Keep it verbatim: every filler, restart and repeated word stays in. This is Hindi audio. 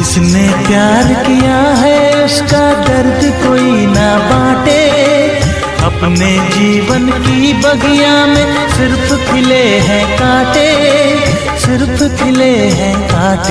जिसने प्यार किया है उसका दर्द कोई ना बांटे। अपने जीवन की बगिया में सिर्फ खिले हैं कांटे, सिर्फ खिले हैं कांटे।